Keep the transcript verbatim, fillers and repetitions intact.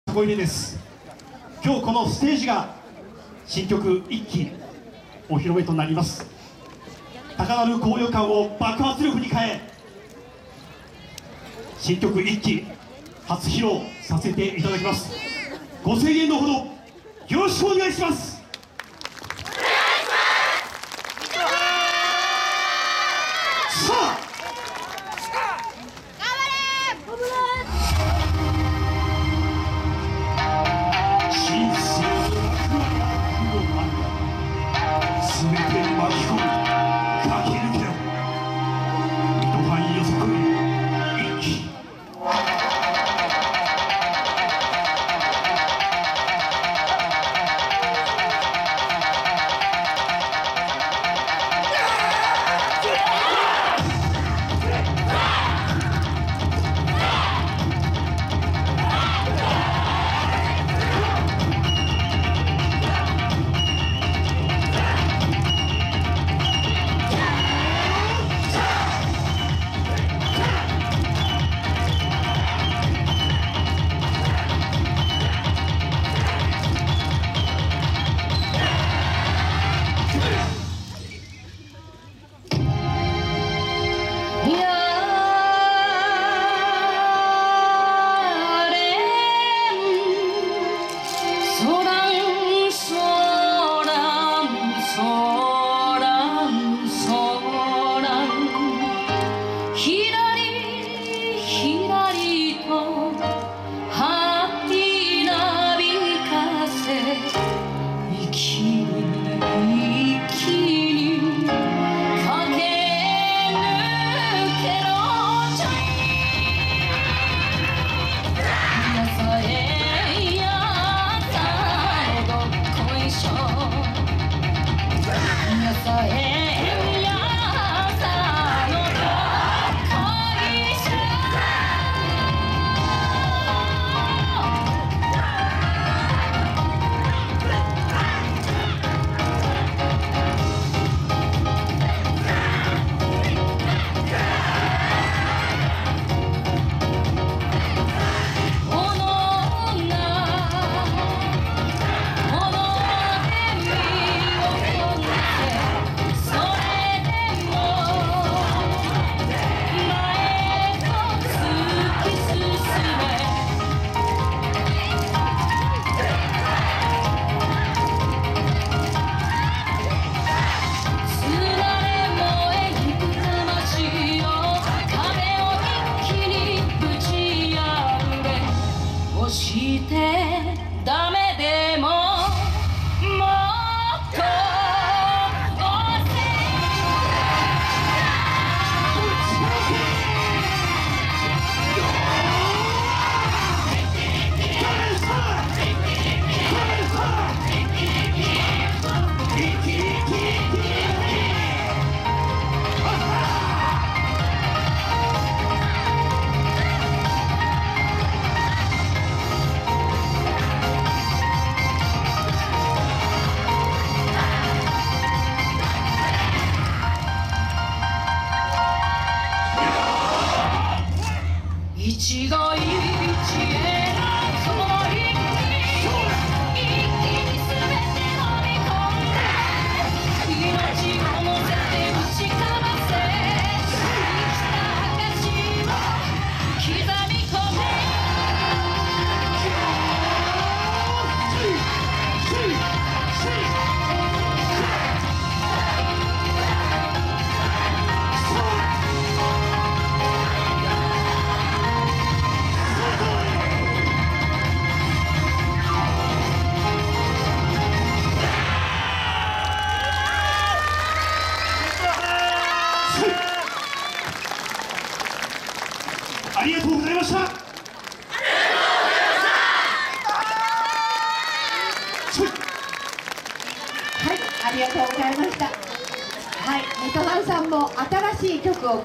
小出です。今日このステージが新曲一期お披露目となります。高鳴る高揚感を爆発力に変え、新曲一期初披露させていただきます。ご声援のほどよろしくお願いします。さあすべて巻き込み駆け抜けろ。水戸藩予測一期。 してダメでももっと一期一会その一気に一気に全て飲み込んで命を乗せて打ちかませ生きた証を刻み込めありがとうございました。はい、 ありがとうございました。はい、水戸藩さんも新しい曲を